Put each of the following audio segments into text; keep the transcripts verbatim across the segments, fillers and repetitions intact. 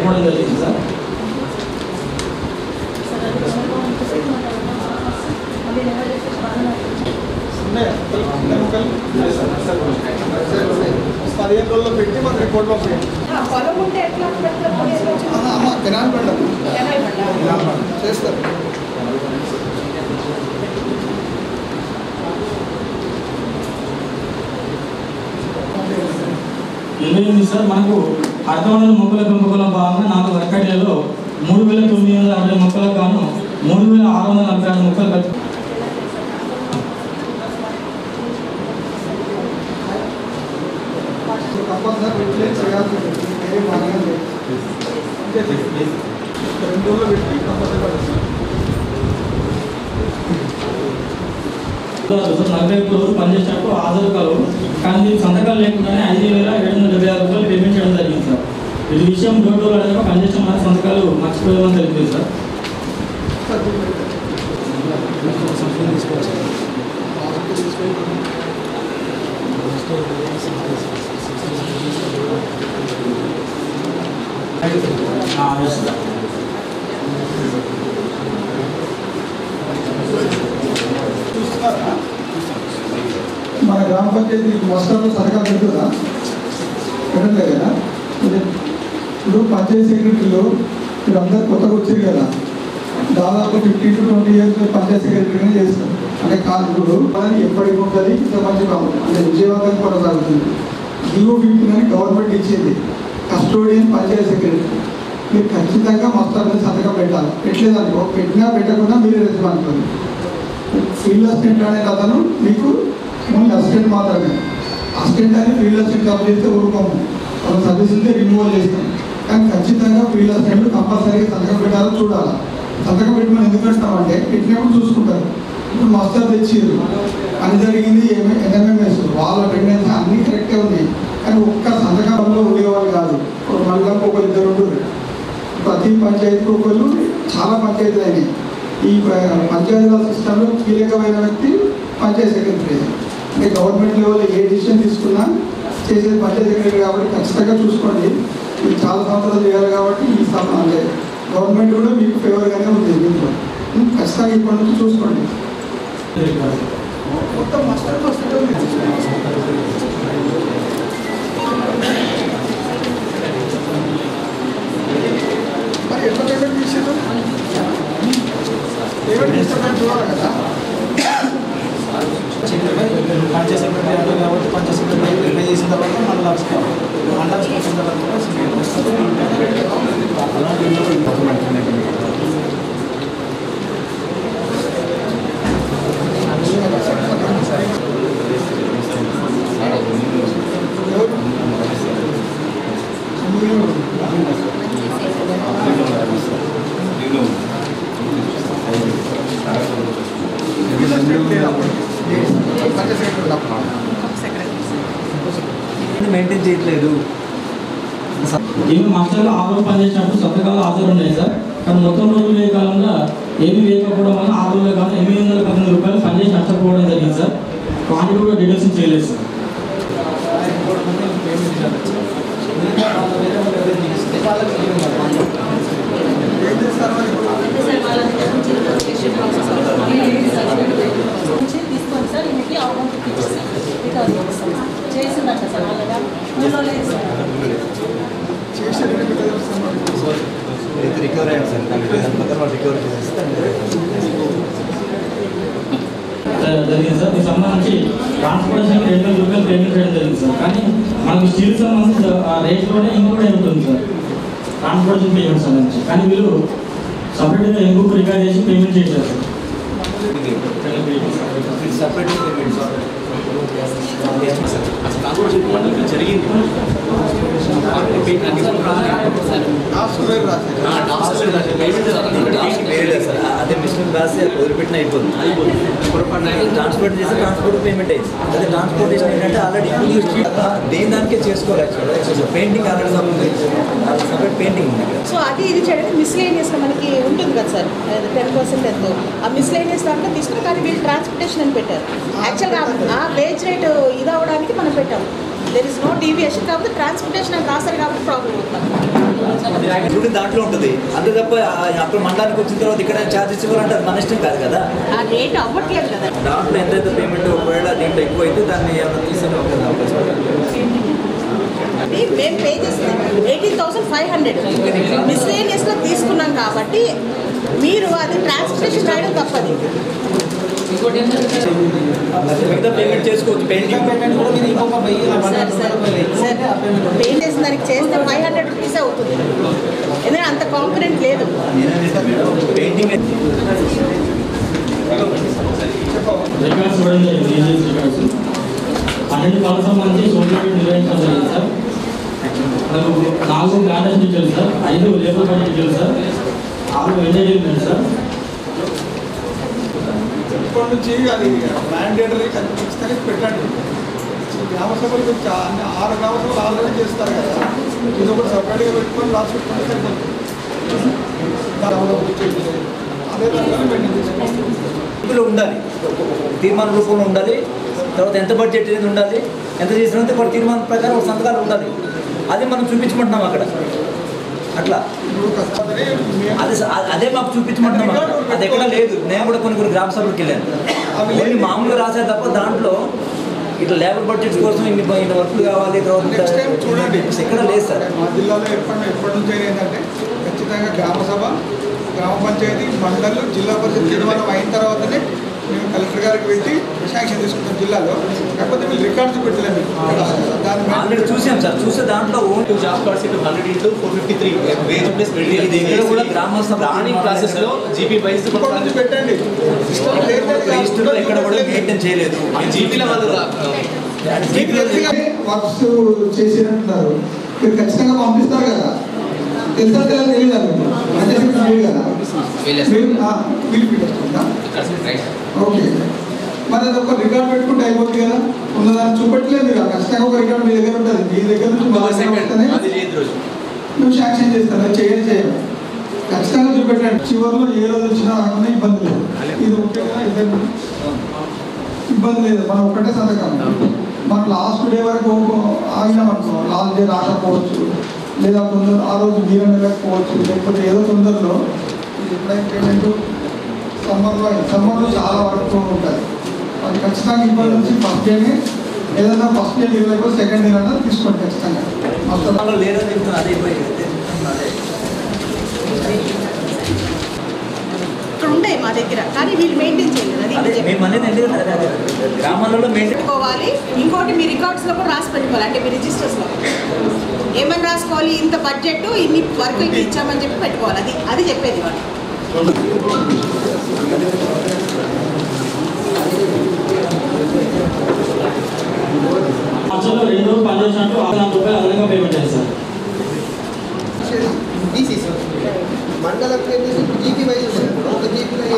చెప్పడం జరిగింది సార్. పదిహేను రోజుల్లో పెట్టి మాకు రిపోర్ట్ పంపించండి. కెనాల్ బండ చేస్తారు. ఇరవై సార్ మనకు అర్థమైన మొక్కల పెంపకంలో భాగంగా నాలుగు వర్కడేలో మూడు వేల తొమ్మిది వందల అరవై మొక్కలకు గాను మూడు వేల ఆరు వందల నలభై ఆరు మొక్కలు కలిపి కంపల్సరీ చేయాల్సి రెండు రోజులు పెట్టి కంపల్సరీ నలభై ఒక్క రోజులు పనిచేసినప్పుడు హాజరు కలవు కానీ సంతకాలు లేకుండానే ఐదు వేల ఏడు వందల డెబ్బై ఆరు రూపాయలు పేమెంట్ చేయడం జరిగింది సార్. ఇది విషయం డోర్ డోర్ అనేది పనిచేసిన మన సంతకాలు మర్చిపోయామని తెలిపింది సార్. మన గ్రామ పంచాయతీ మోస్తాలు సరకాలు పెడుతుందా పెట్టలే కదా. ఇప్పుడు పంచాయతీ సెక్రటరీలు మీరు అందరు కొత్తగా వచ్చారు కదా, దాదాపు fifty two twenty years panchayat సెక్రటరీగా చేస్తారు. అంటే కాదు ఇప్పుడు ఎప్పటికి ఉంటుంది ఇంత మంచి కాదు అంటే విజయవంతంగా కొనసాగుతుంది. జీవో ఫిఫ్టీ అని గవర్నమెంట్ ఇచ్చింది, కస్టోడియన్ పంచాయతీ సెక్రటరీ. మీరు ఖచ్చితంగా మొత్తాన్ని సంతకం పెట్టాలి. పెట్టలేదనుకో, పెట్టినా పెట్టకుండా మీరు రెస్పాన్సిబుల్. ఫీల్డ్ అసిస్టెంట్ అనే అతను మీకు ఓన్లీ అసిస్టెంట్ మాత్రమే. అసిస్టెంట్ అని ఫీల్డ్ అసిస్టెంట్ జాబ్ చేస్తే ఊరుకోము, వాళ్ళ సర్వీసులతో రిమూవల్ చేస్తాం. కానీ ఖచ్చితంగా ఫీల్డ్ అసిస్టెంట్ కంపల్సరీగా సంతకం పెట్టాలో చూడాలి. సంతకం పెట్టి మనం ఎందుకు పెడతామంటే పెట్టినప్పుడు చూసుకుంటారు. ఇప్పుడు మస్టర్ తెచ్చిర్రు అని జరిగింది, ఏమే ఎన్ఎంఎంఎస్ వాళ్ళ అటెండెన్స్ అన్నీ కరెక్టే ఉన్నాయి. కానీ ఒక్క సంతకంలో ఉండేవాళ్ళు కాదు. ఒక మండలంకి ఒకరు ఇద్దరు ఉంటుంది. ప్రతి పంచాయతీకి ఒకరు, చాలా పంచాయతీలు అయినాయి. ఈ పంచాయతీరాజ్ సిస్టంలో కీలకమైన వ్యక్తి పంచాయతీ సెక్రటరీ. అంటే గవర్నమెంట్ లెవెల్లో ఏ డిసిషన్ తీసుకున్నా చేసేది పంచాయతీ సెక్రటరీ కాబట్టి ఖచ్చితంగా చూసుకోండి. ఇది చాలా సంవత్సరాలు చేయాలి కాబట్టి ఈ స్థాపన అంటే గవర్నమెంట్ కూడా మీకు ఫేవర్గానే ఉంది. దీంట్లో ఖచ్చితంగా ఇప్పటి నుంచి చూసుకోండి. మొత్తం మస్టర్ మస్టర్ మరి ఎట్లా పేమెంట్ చేసారు? పేమెంట్ చేస్తారని చూడాలి కదా. పంచాయతీ సెక్రటరీ అంటే కాబట్టి పంచాయతీ సెక్రటరీ పే చేసిన తర్వాత మళ్ళీ లక్ష మండలం చేసిన తర్వాత మెయింటైన్ చేయట్లేదు. ఏమి మాస్టర్లు ఆరు రోజులు పనిచేసినప్పుడు సంతకాలు హాజరు ఉన్నాయి సార్. కానీ మొత్తం రోజులు ఏ కాలంలో ఏమి వేయకపోవడం వల్ల ఆరు రోజుల కాలం ఎనిమిది వందల పద్దెనిమిది రూపాయలు పనిచేసి నష్టపోవడం జరిగింది సార్. క్వాంటిటీ కూడా డిడక్షన్ చేయలేదు సార్. తీసుకోండి సార్, ఇంటికి అమౌంట్ చేసిందంట సార్ అలాగా రికవర్ అయ్యారు సార్. రికవర్ జరిగింది సార్. దీనికి సంబంధించి ట్రాన్స్పోర్టేషన్ రెండు వేల రూపాయలు పేమెంట్ చేయడం జరిగింది సార్. కానీ మనకు స్టీల్ సంబంధించి ఆ రేట్లోనే ఇంకోటి ఉంటుంది సార్ ట్రాన్స్పోర్టేషన్ పేమెంట్ సంబంధించి. కానీ వీళ్ళు సపరేట్గా ఇంకొక రికార్డ్ చేసి పేమెంట్ చేశారు సార్. సపరేట్ పేమెంట్ జరిగింది. అదే మిషన్ రాసి వదిలిపెట్టిన అయిపోతుంది. ట్రాన్స్పోర్ట్ చేస్తే ట్రాన్స్పోర్ట్ పేమెంట్ అయింది. అదే ట్రాన్స్పోర్టేషన్ ఏంటంటే ఆల్రెడీ దేని దానికే చేసుకోవాలి. యాక్చువల్గా పెయింటింగ్ ఆల్రెడీ సపరేట్ పెయింటింగ్ ఉంది. సో అది ఇది చేయడానికి మిస్లేనియస్గా మనకి ఉంటుంది కదా సార్, టెన్ పర్సెంట్ ఎంతో ఆ మిస్లేనియస్ దాంట్లో తీసుకుని కానీ వీళ్ళు ట్రాన్స్పోర్టేషన్ అని పెట్టారు. యాక్చువల్గా ఆ వేజ్ రేట్ ఇది అవ్వడానికి మనం పెట్టాము. దెర్ ఇస్ నో డీవియేషన్, కాబట్టి ట్రాన్స్పోర్టేషన్ అని రాశారు కాబట్టి ప్రాబ్లం అవుతుంది. దాంట్లో ఉంటుంది అంతే తప్ప అప్పుడు మండలానికి వచ్చిన తర్వాత ఇక్కడ ఛార్జెస్ ఇవ్వాలంటే అది మన ఇష్టం కాదు కదా. ఆ రేట్ అవ్వట్లేదు కదా. దాంట్లో ఎంతైతే పేమెంట్ ఒకవేళ దీంట్లో ఎక్కువ అయితే దాన్ని ఏమైనా తీసుకుని ఒక అవకాశం. మేము పే చేస్తుంది ఎయిటీన్ థౌసండ్ ఫైవ్ హండ్రెడ్ మిస్లేనియస్లో తీసుకున్నాం కాబట్టి మీరు అది ట్రాన్స్పోర్టేషన్ రాయడం తప్పది. మిగతా పేమెంట్ చేసుకోవచ్చు. పెయింటింగ్ పేమెంట్ కూడా మీరు ఇంకొక సార్ సార్ సార్ పెయింట్ చేసిన దానికి చేస్తే ఫైవ్ హండ్రెడ్ రూపీస్ అవుతుంది, ఎందుకంటే అంత కాంపిడెంట్ లేదు. పెయింటింగ్ రికార్డ్స్ కూడా రికార్డ్స్ పన్నెండు కాలకు సంబంధించి సోషల్ నిర్వహించడం జరిగింది సార్. మనకు నాలుగు గార్డెన్ డీటెయిల్స్ సార్, ఐదు లేబర్ కార్డ్ డీటెయిల్స్ సార్, ఆరు ఎంటర్టైన్మెంట్ సార్. ఇప్పటి నుంచి అది మ్యాండేటరీ ఖచ్చితంగా పెట్టండి. గ్రామ సభలు ఆరు గ్రామ సభలు ఆల్రెడీ చేస్తారు కదా, ఇది ఒకటి సపరేట్గా పెట్టుకొని రాసి పెట్టుకుంటే సరిపోతుంది. అదే దాంట్లో పెట్టింది ఉండాలి, తీర్మాన రూపంలో ఉండాలి. తర్వాత ఎంత బడ్జెట్ అనేది ఉండాలి, ఎంత చేసినంత ఒక తీర్మానం ప్రకారం ఒక సంతకాలు ఉండాలి. అది మనం చూపించమంటున్నాం అక్కడ. అట్లా అది అదే మాకు చూపించమంటున్నాం. అది ఎక్కడ లేదు. నేను కూడా కొన్ని కొన్ని గ్రామ సభలకు వెళ్ళాను, కొన్ని మామూలుగా రాసే తప్ప దాంట్లో ఇట్లా లేబర్ బడ్జెట్స్ కోసం ఇన్ని ఇన్ని వర్కులు కావాలి. నెక్స్ట్ టైం చూడండి, ఎక్కడ లేదు సార్. మా జిల్లాలో ఎప్పటి ఎప్పటి నుంచి ఏంటంటే ఖచ్చితంగా గ్రామ సభ, గ్రామ పంచాయతీ, మండలు, జిల్లా పరిషత్ తీర్మానం అయిన తర్వాతనే మేము కలెక్టర్ గారికి పెట్టి శాంక్షన్ తీసుకుంటాం జిల్లాలో. కాకపోతే మీరు రికార్డ్స్ పెట్టలేము. ఆల్రెడీ చూసాం సార్. చూసే దాంట్లో job cards hundred into four fifty three wage plus కూడా గ్రామ రానింగ్ క్లాసెస్ లో జీపీ వైజ్ పెట్టండి. ఎక్కడ కూడా మెయింటైన్ చేయలేదు. జీపీలో వాళ్ళు వర్క్స్ చేసినట్టున్నారు, మీరు ఖచ్చితంగా పంపిస్తారు కదా. తెలుసా తెలియదు కదా, ఓకే. మరి అది ఒక రికార్డ్ పెట్టుకుంటే అయిపోతుంది కదా. ఉన్నదాన్ని చూపెట్టలేదు మీరు, ఖచ్చితంగా ఒక రికార్డ్ మీ దగ్గర ఉంటుంది. మీ దగ్గర నుంచి మేము శాంక్షన్ చేస్తాను, అది చేయాలి చేయాలి ఖచ్చితంగా చూపెట్టండి. చివరిలో ఏ రోజు వచ్చినా అన్న ఇబ్బంది లేదు. ఇది ముఖ్యంగా ఇబ్బంది ఇబ్బంది లేదు. మనం ఒకటే సంతకం. మనం లాస్ట్ డే వరకు ఆగినామనుకో, లాస్ట్ డే రాకపోవచ్చు, లేదా తొందర ఆ రోజు మీరు వెళ్ళకపోవచ్చు, లేకపోతే ఏదో తొందరలో ఎప్పుడైనా పేమెంట్ సమ్మర్లో సమ్మర్లో చాలా వరకు ఉంటుంది. అది ఖచ్చితంగా ఇప్పటి నుంచి ఫస్ట్ డేనే ఏదైనా ఫస్ట్ డే లీవ్ లేకపోతే సెకండ్ డే అయినా తీసుకోండి ఖచ్చితంగా. లేదని చెప్తున్నా. అదే ఇక్కడ ఉంటాయి మా దగ్గర, కానీ వీళ్ళు మెయింటైన్ చేయలేదు. అది గ్రామాలలో పెట్టుకోవాలి. ఇంకోటి మీ రికార్డ్స్లో కూడా రాసి పెట్టుకోవాలి. అంటే మీ రిజిస్టర్స్లో ఏమని రాసుకోవాలి, ఇంత బడ్జెట్ ఇన్ని వర్కులకి ఇచ్చామని చెప్పి పెట్టుకోవాలి. అది అది చెప్పేది వాళ్ళు. అసలు రెండు రోజులు పనిచేసినట్టు ఆరు వందల రూపాయలు అదనంగా పేమెంట్ అయ్యింది సార్. మండలం జీపీ వైజ్ ఒక జీపీలో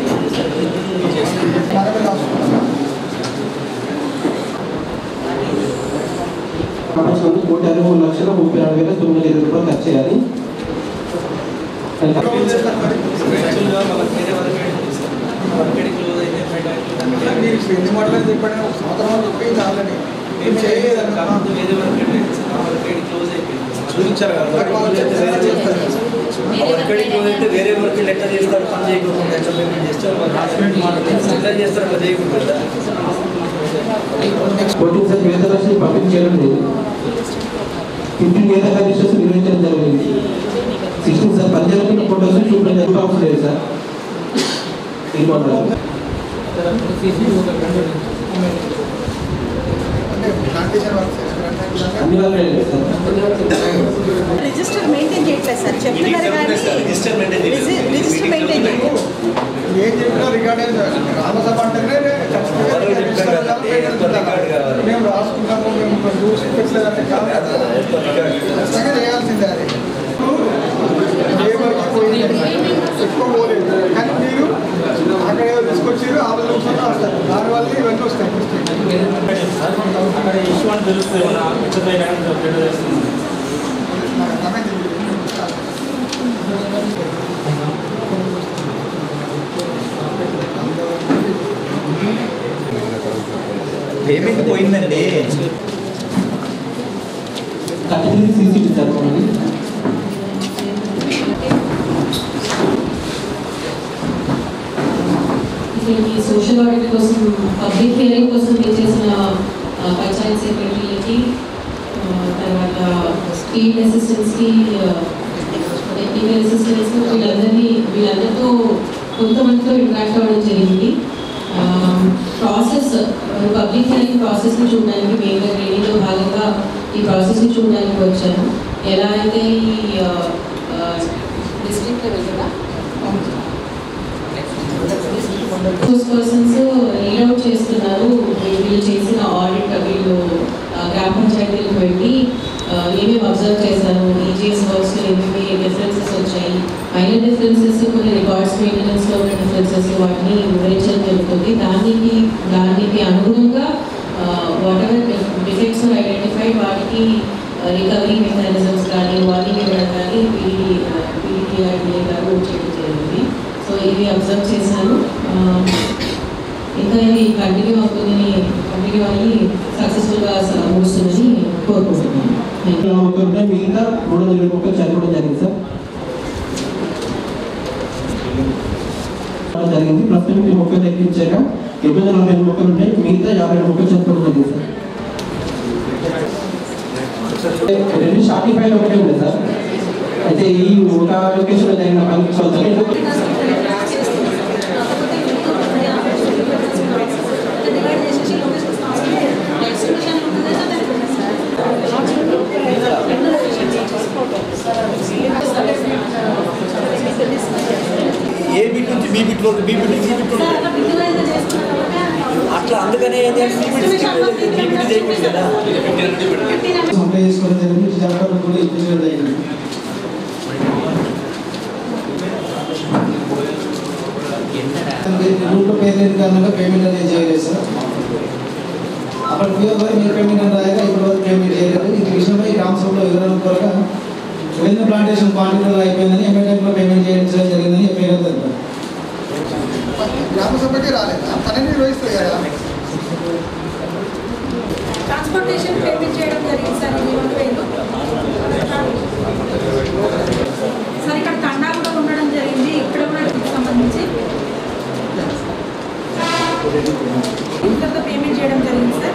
సంవత్సరం కోటి అరవై మూడు లక్షల ముప్పై ఆరు వేల తొమ్మిది వందల ఇరవై రూపాయలు ఖర్చు చేయాలి. ఎన్ని మోడల్ చెప్పండి, ఒక సంవత్సరం చెప్పి ఆల్రెడీ ఏం చేయలేదన్నా చూపించారు కదా. ఇక్కడికి పోతే వేరే వరకు లెక్క చేస్తారు, పని చేయకుండా ఎంత పేమెంట్ చేస్తారు, ఎట్లా చేస్తారు అట్లా చేయకుండా. ఫోర్టీన్ సార్ వేద రాశి పంపిణీ చేయడం లేదు. ఫిఫ్టీన్ వేద రిజిస్టర్స్ నిర్వహించడం జరిగింది. సిక్స్టీన్ సార్ పంచాయతీ ఫోటోస్ చూపించడం అవసరం లేదు సార్. అన్ని వాళ్ళు లేదు సార్. రిజిస్టర్ మెయింటైన్ చేయట్లేదు సార్. చెప్తున్నారు కానీ రిజిస్టర్ మెయింటైన్ చేయలేదు. ఏం చెప్పినా రికార్డ్ రామసభ అంటేనే మేము రాసుకున్నాము, మేము చూసి పెట్టలేదంటే ఖచ్చితంగా చేయాల్సిందే. అది లేబర్కి పోయింది ఎక్కువ పోలేదు, కానీ మీరు అక్కడ ఏదో తీసుకొచ్చారు ఆ రోజు వస్తారు, దానివల్ల ఇవన్నీ వస్తాయి. అక్కడ ఇష్యూ అని తెలుస్తుంది. పేమెంట్ పోయిందండి. జరపండి. ఈ సోషల్ ఆడిట్ కోసం పబ్లిక్ హియరింగ్ కోసం చేసిన పంచాయత్ సెక్రటరీలకి తర్వాత ఫీల్డ్ అసిస్టెంట్స్కి టెక్నికల్ అసిస్టెంట్స్ వీళ్ళందరినీ వీళ్ళందరితో కొంతమందితో ఇంట్రాక్ట్ అవ్వడం జరిగింది. ప్రాసెస్ పబ్లిక్ హియరింగ్ ప్రాసెస్ని చూడడానికి మెయిన్గా ట్రైనింగ్లో భాగంగా ఈ ప్రాసెస్ని చూడడానికి వచ్చాను. ఎలా అయితే ఈ డిస్ట్రిక్ట్ లెవెల్ కదా పర్సన్స్ రీడౌట్ చేస్తున్నారు. వీళ్ళు చేసిన ఆడిట్ వీళ్ళు గ్రామ పంచాయతీలకు వెళ్ళి ఏమేమి అబ్జర్వ్ చేశారు, ఈజీఎస్ వర్క్స్లో ఏమేమి డిఫరెన్సెస్ వచ్చాయి, మైనర్ డిఫరెన్సెస్, కొన్ని రికార్డ్స్ మెయింటెనెన్స్లో ఉన్న డిఫరెన్సెస్ వాటిని వివరించడం జరుగుతుంది. దానికి దానికి అనుగుణంగా వాట్ ఎవర్ డిఫెక్ట్స్ ఐడెంటిఫై వాటికి రికవరీ మెకానిజమ్స్ కానీ వార్నింగ్ ఇవ్వడం కానీ పీడీ పీడీఆర్డీఏ గారు చేయడం జరిగింది. సో ఇవి అబ్జర్వ్ చేశాను. ఇంకా ఇది కంటిన్యూ అవుతుందని కంటిన్యూ అయ్యి సక్సెస్ఫుల్గా ముగుస్తుందని కోరుకుంటున్నాను. మొక్కలుంటే మిగతా మూడు వందల మొక్కలు చనిపోవడం జరిగింది సార్ జరిగింది. ప్రస్తుతం ఈ మొక్కలు తగ్గించాక ఎనిమిది వందల నలభై ఐదు మొక్కలు ఉంటాయి, మిగతా యాభై ఐదు మొక్కలు చనిపోవడం జరిగింది సార్. రెండు స్టార్టింగ్ ఫైల్ ఒకటే ఉంది సార్. అయితే ఈ ఒక లొకేషన్లో జరిగిన పని కొంత ఏ బిట్ నుంచి బీ బిట్లో బీ బిట్ నుంచి బిట్ అట్లా అందుకనే బీబిట్ చేయకూడదు కదా. అప్లై చేసుకోవడం జరిగింది. జాబ్ కూడా ఇప్పించడం జరిగింది. గ్రూప్లో పేమెంట్ కారణంగా పేమెంట్ అనేది చేయలేదు సార్. అప్పటి పోయి మీరు పేమెంట్ అని రాయగా ఇప్పుడు వరకు పేమెంట్ చేయలేదు. ఈ విషయంలో ఈ గ్రామ సభలో వివరణ త్వరగా విభిన్న ప్లాంటేషన్ క్వాంటిటీలో అయిపోయిందని ఎంఏ టైంలో పేమెంట్ చేయడం జరిగిందని ఎఫ్ఐఆర్ జరిగింది. గ్రామ సభకి రాలేదా? పని నిర్వహిస్తుంది కదా. ట్రాన్స్పోర్టేషన్ పేమెంట్ చేయడం జరిగింది సార్. రెండు వేలు సార్. ఇక్కడ తండా కూడా ఉండడం జరిగింది. ఇక్కడ కూడా సంబంధించి ఇంతతో పేమెంట్ చేయడం జరిగింది sir.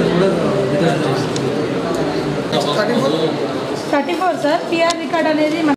Thirty four sir. PR record అనేది